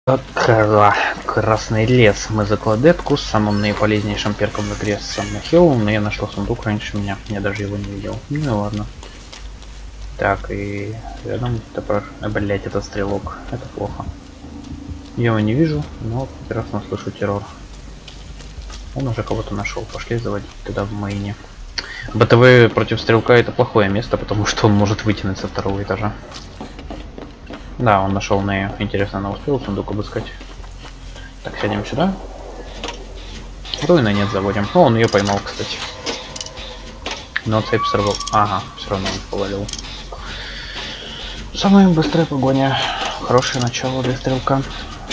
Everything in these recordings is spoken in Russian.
Красный лес. Мы за кладетку с самым наиполезнейшим перком в игре с Хилл, но я нашел сундук раньше меня. Я даже его не видел. Ну ладно. Так, и рядом топор. Блять, это стрелок. Это плохо. Я его не вижу, но прекрасно слышу террор. Он уже кого-то нашел. Пошли заводить туда в мейне. БТВ против стрелка это плохое место, потому что он может вытянуть со второго этажа. Да, он нашел Нею. Интересно, она успела сундук обыскать. Так, сядем сюда. Руина нет, заводим. О, он ее поймал, кстати. Но цепь сорвал. Ага, все равно он повалил. Самая быстрая погоня. Хорошее начало для стрелка.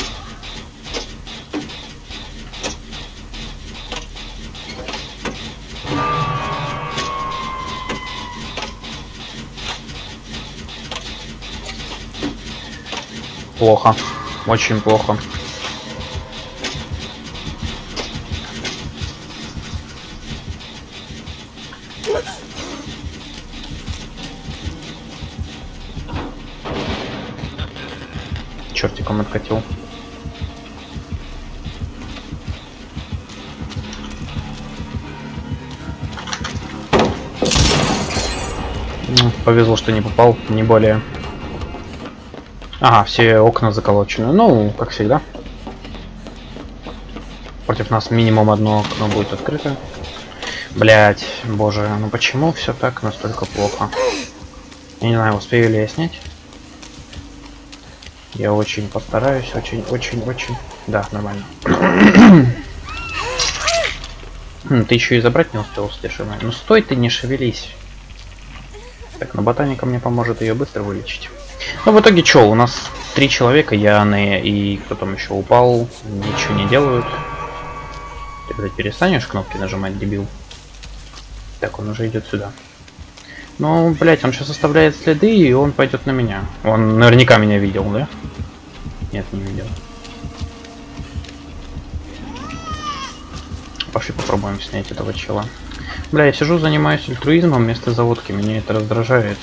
Плохо. Очень плохо. Чертиком откатил. Повезло, что не попал, не более. Ага, все окна заколочены. Ну, как всегда. Против нас минимум одно окно будет открыто. Блять, боже, ну почему все так настолько плохо? Я не знаю, успею ли я снять. Я очень постараюсь, очень. Да, нормально. Ты еще и забрать не успел с тишиной. Ну стой ты, не шевелись. Так, но ботаника мне поможет ее быстро вылечить. Ну, в итоге что, у нас 3 человека, я, Нея и кто там еще упал, ничего не делают. Ты, блядь, перестанешь кнопки нажимать, дебил? Так, он уже идет сюда. Ну, блядь, он сейчас оставляет следы, и он пойдет на меня. Он наверняка меня видел, да? Нет, не видел. Пошли попробуем снять этого чела. Бля, я сижу, занимаюсь альтруизмом вместо заводки, меня это раздражает.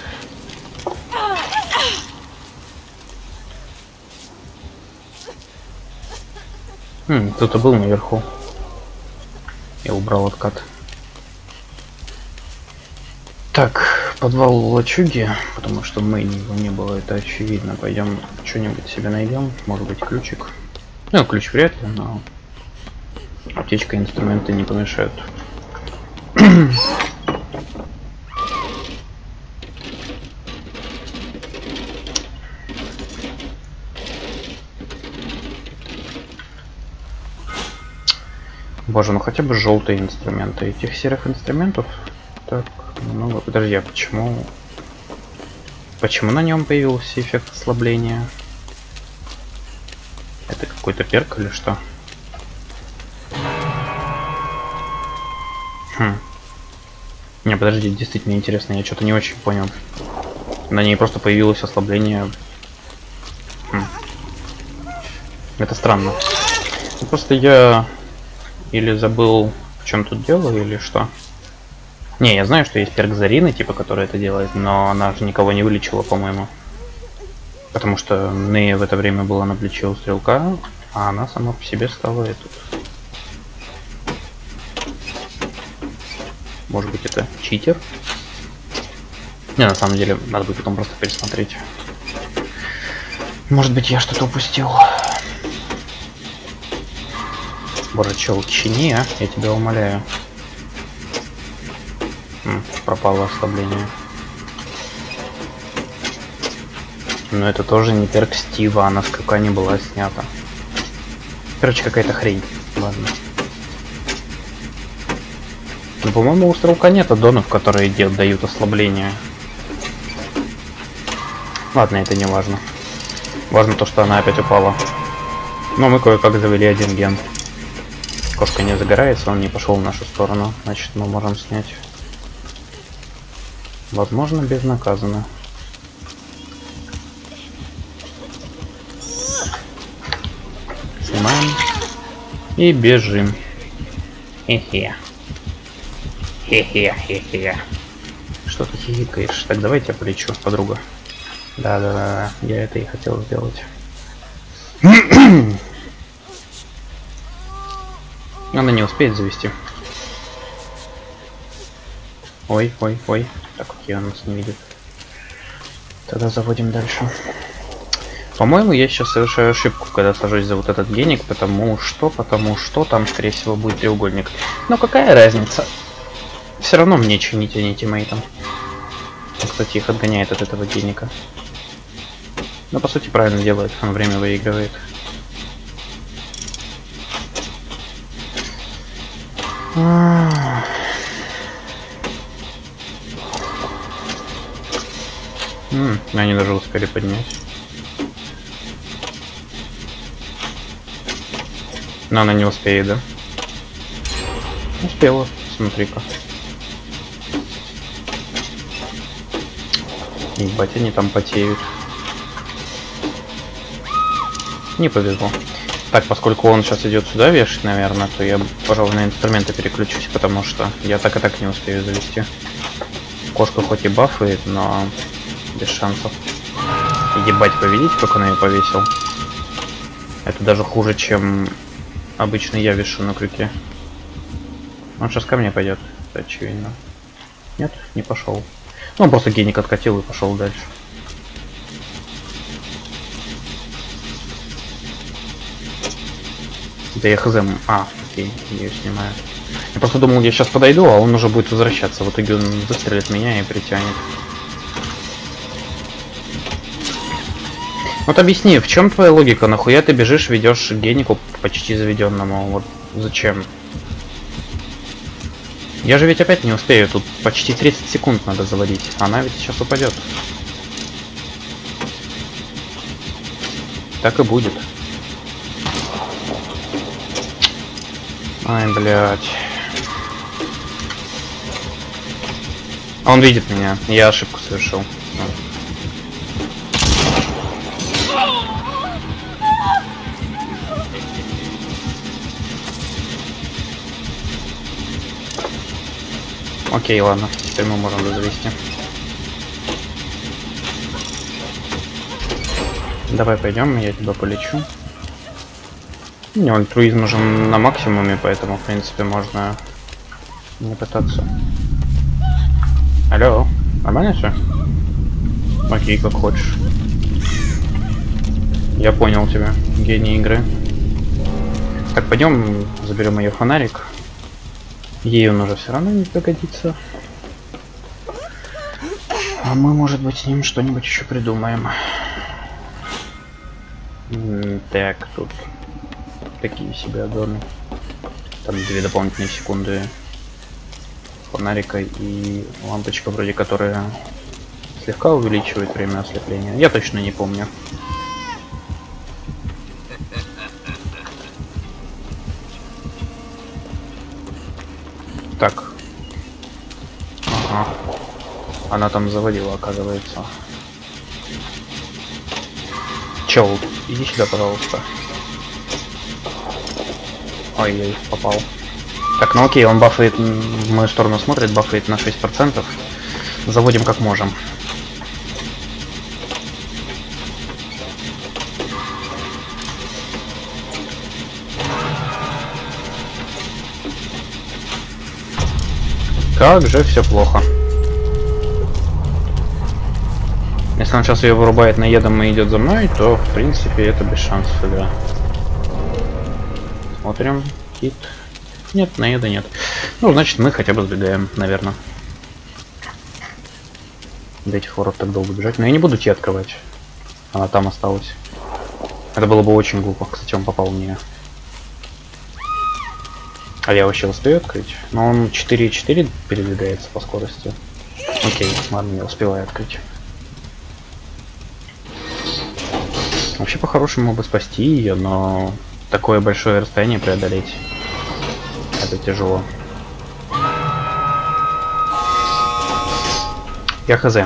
Кто-то был наверху. Я убрал откат. Так, подвал лачуги, потому что мы его не было, это очевидно. Пойдем что-нибудь себе найдем, может быть ключик. Ну, ключ вряд ли, но аптечка и инструменты не помешают. Боже, ну хотя бы желтые инструменты. Этих серых инструментов так много. Подожди, а почему? Почему на нем появился эффект ослабления? Это какой-то перк или что? Не, подожди, действительно интересно, я что-то не очень понял. На ней просто появилось ослабление. Это странно. Ну, просто я или забыл, в чем тут дело, или что. Не, я знаю, что есть перк Зарины, типа, который это делает, но она же никого не вылечила, по-моему. Потому что Нея в это время была на плече у стрелка, а она сама по себе стала этот. Может быть, это читер? Не, на самом деле, надо будет потом просто пересмотреть. Может быть, я что-то упустил. Боже, чел, чини, а? Я тебя умоляю. Пропало ослабление. Но это тоже не перк Стива, она с крюка не была снята. Короче, какая-то хрень. Ладно. Ну, по-моему, у стрелка нет аддонов, которые дают ослабление. Ладно, это не важно. Важно то, что она опять упала. Но мы кое-как завели один ген. Кошка не загорается, он не пошел в нашу сторону. Значит, мы можем снять. Возможно, безнаказанно. Снимаем. И бежим. Хе-хе. Хе-хе-хе-хе. Что ты хихикаешь? Так, давайте я полечу, подруга. Да, я это и хотел сделать. Она не успеет завести. Ой, ой, ой. Так, окей, он нас не видит. Тогда заводим дальше. По-моему, я сейчас совершаю ошибку, когда сажусь за вот этот геник, потому что там, скорее всего, будет треугольник. Но какая разница? Все равно мне чинить, а не тиммейтам. Он, кстати, их отгоняет от этого геника. Но, по сути, правильно делает, он время выигрывает. Они даже успели поднять. Но она не успеет, да? Успела, смотри-ка. Ебать, они там потеют. Не повезло. Так, поскольку он сейчас идет сюда вешать, наверное, то я, пожалуй, на инструменты переключусь, потому что я так и так не успею завести. Кошка хоть и бафает, но без шансов. Ебать, поведите, как он ее повесил. Это даже хуже, чем обычно я вешу на крюке. Он сейчас ко мне пойдет, это очевидно. Нет, не пошел. Ну, он просто геник откатил и пошел дальше. Да я хз. А, окей, я ее снимаю. Я просто думал, я сейчас подойду, а он уже будет возвращаться. В итоге он выстрелит меня и притянет. Вот объясни, в чем твоя логика? Нахуя ты бежишь, ведешь генику почти заведенному? Вот зачем? Я же ведь опять не успею. Тут почти 30 секунд надо заводить. Она ведь сейчас упадет. Так и будет. Ай, блядь. Он видит меня. Я ошибку совершил. Окей, ладно. Теперь мы можем завести. Давай пойдем, я тебя полечу. У меня альтруизм уже на максимуме, поэтому, в принципе, можно не пытаться. Алло, нормально все? Окей, как хочешь. Я понял тебя, гений игры. Так, пойдем заберем ее фонарик. Ей он уже все равно не пригодится. А мы, может быть, с ним что-нибудь еще придумаем. Так, тут такие себе аддоны. Там 2 дополнительные секунды фонарика и лампочка, вроде которая слегка увеличивает время ослепления. Я точно не помню. Так. Ага. Она там заводила, оказывается. Чел, иди сюда, пожалуйста. Ой-ой, попал. Так, ну окей, он бафает, в мою сторону смотрит, бафает на 6%. Заводим как можем. Как же все плохо. Если он сейчас ее вырубает наедом и идет за мной, то в принципе это без шансов игра. Смотрим. Хит. Нет, наеда нет. Ну, значит, мы хотя бы сбегаем, наверное. До этих ворот так долго бежать. Но я не буду те открывать. Она там осталась. Это было бы очень глупо. Кстати, он попал в нее. А я вообще успею открыть? Но он 4,4 передвигается по скорости. Окей, ладно, я успеваю открыть. Вообще, по-хорошему, бы спасти ее, но такое большое расстояние преодолеть — это тяжело. Я хз.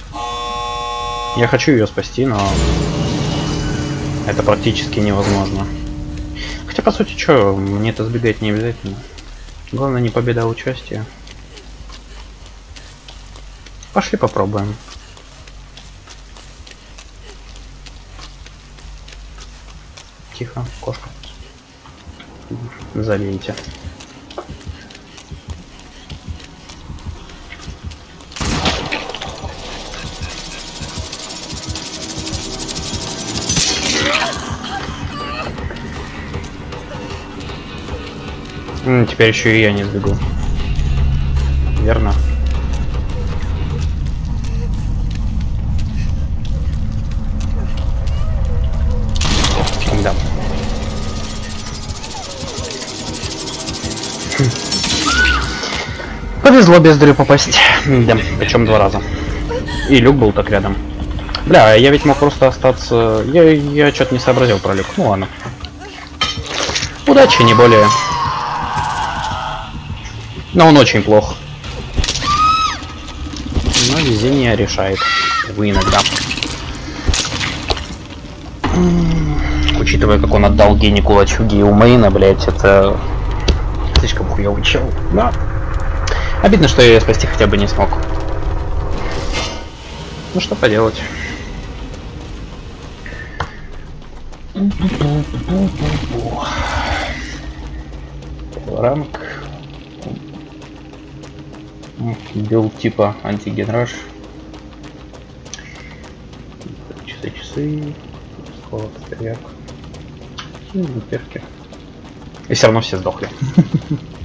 Я хочу ее спасти, но это практически невозможно. Хотя, по сути, что, мне это сбегать не обязательно. Главное не победа, а участие. Пошли попробуем. Тихо, кошка. Залейте. Теперь еще и я не сбегу. Верно? Да. Повезло бездарю попасть. Да, причем 2 раза. И люк был так рядом. Бля, я ведь мог просто остаться... Я что-то не сообразил про люк. Ну ладно. Удачи, не более. Но он очень плох. Но везение решает. Вы иногда. Учитывая, как он отдал генику лачуги у мейна, блять, это слишком хуёвый чел. Да. Обидно, что я ее спасти хотя бы не смог. Ну что поделать. Ранг. Билд типа антигенраж. Часы. Сховок, стояк. И перки. И все равно все сдохли.